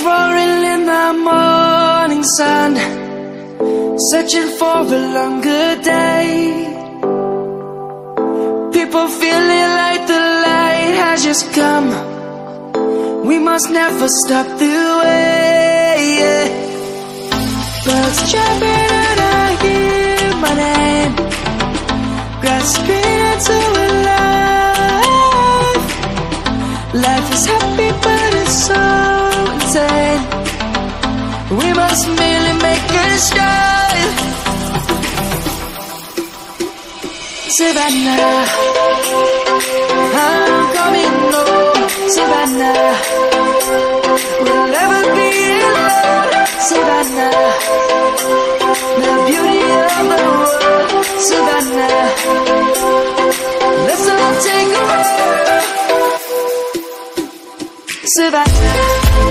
roaring in the morning sun, searching for a longer day. People feeling like the light has just come. We must never stop the way. Birds jumping and I hear my name, grasping into a life. Life is happy but it's so insane. We must merely make a start. Savannah, I'm coming home. Savannah, we'll never be alone. Savannah, the beauty of the world. Savannah, let's all take a ride. Savannah.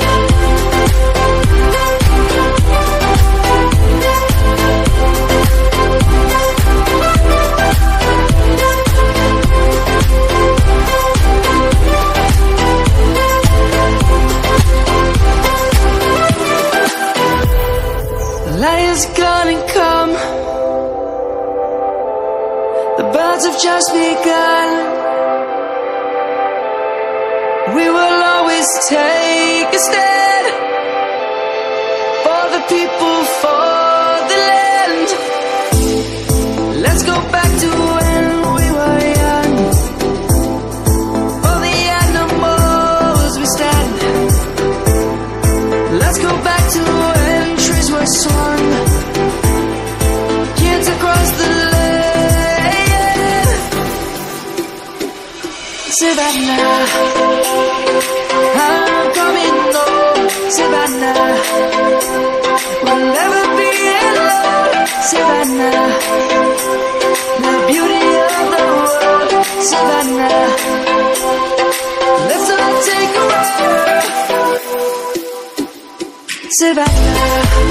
Light is gonna come. The birds have just begun. We will always take a stand for the people, for the land. Let's go back to when we were young. For the animals we stand. Let's go back to when trees were swung, kids across the land. Savannah, I'm coming home. Savannah, we'll never be alone. Savannah, the beauty of the world. Savannah, let's all take a ride. Savannah,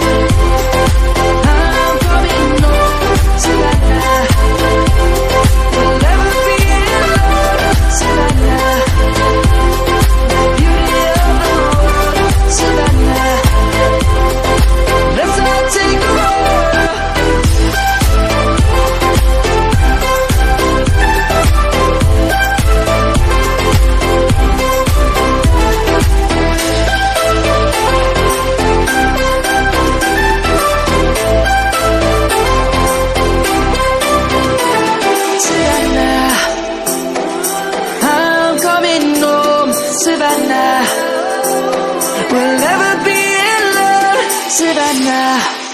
I'm coming home. Savannah, we'll never be alone. Savannah, the beauty of the world. Savannah, let's all take a ride. Savannah, we'll never be alone. Savannah.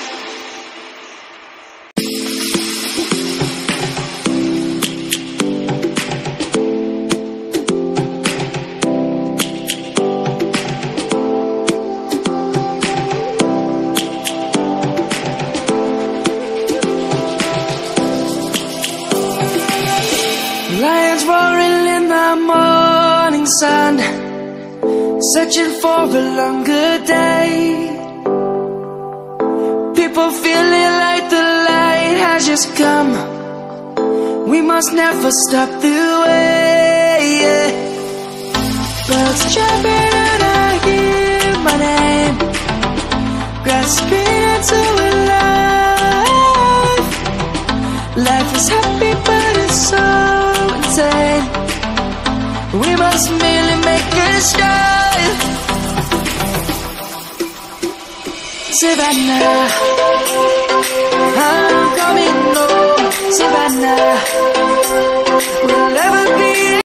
Lions roaring in the morning sun, searching for a longer day. People feeling like the light has just come. We must never stop the way. Birds jumping and I hear my name, grasping into a life. Life is happy but it's so insane. We must merely make a start. Savannah, I'm coming home. Savannah,